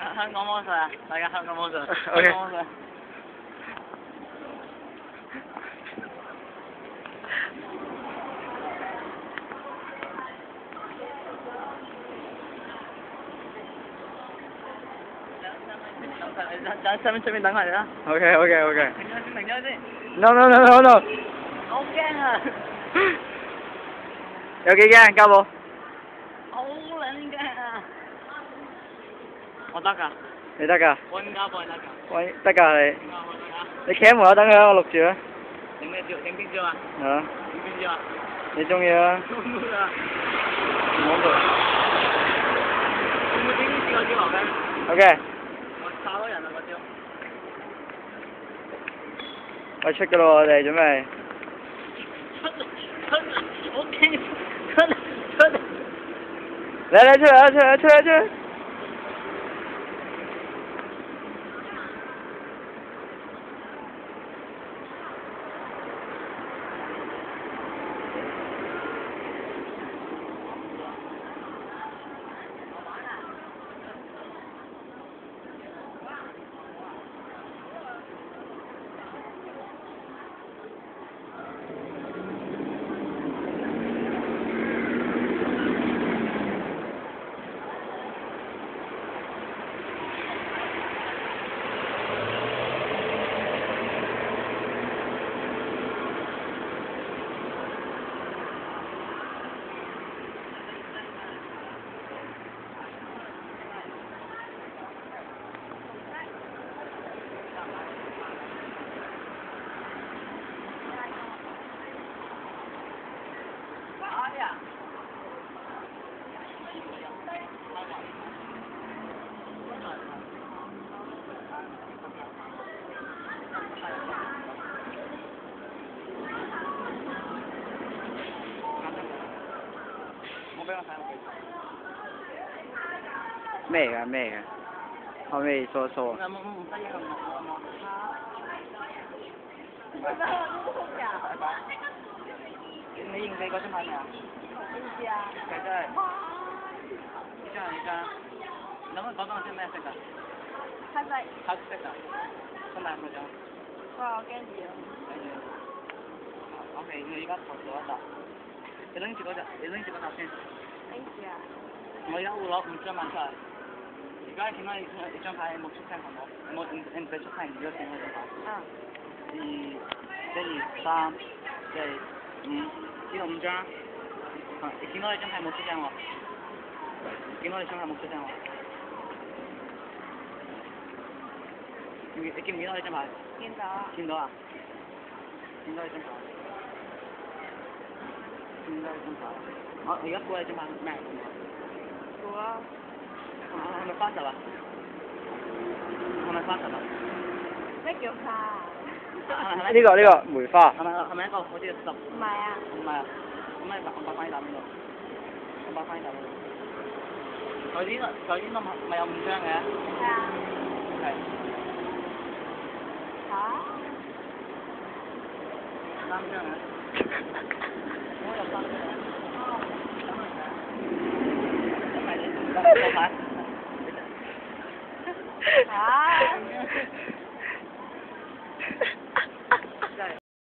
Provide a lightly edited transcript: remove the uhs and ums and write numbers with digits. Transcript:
香港魔術啊！大家香港魔術。 OK。 在上面出面等我哋啦。 OK。 停咗先。 No。 好驚啊！ 有幾驚？交冇？ 好撚驚啊！我得㗎。 你得㗎？ 我應該幫你得㗎。 喂，得㗎你。 應該我得㗎。 你企喺門口等佢，我錄住啊。 影咩照？影邊照啊？ 係啊。 影邊照啊？ 你中意啊？ 唔好啊！ 唔好做。 會唔會影呢個照落嘅 OK。 我炸到人啦個照。 喂，出㗎咯，我哋準備。 我驚！出嚟！ 嚟出嚟！咩㗎？可唔可以說？ 唔得呀，你影這個先拍咩啊？影住啊！係真係。呢張。能唔能講講係咩色㗎？黑色㗎。咁大嗰張。哇！我驚住啊。OK，你而家投咗一沓。你拎住嗰沓先。拎住啊！我而家會攞5張萬出嚟。而家見到你張牌冇出聲係冇？你唔使出聲，而家見嗰張牌。1、2、3、4、5，呢度5張。你見到你張牌冇出聲喎？你見到你張牌？見到啊。見到你張牌。我而家估你張牌咩？估啊。係咪30啊？咩叫花？ 呢個梅花。 係咪一個好似10？唔係啊。咁你我擺翻呢沓邊度？頭先都咪有5張嘅？係啊。係。嚇？3張嘅。我有3張。哦。咁咪你牌？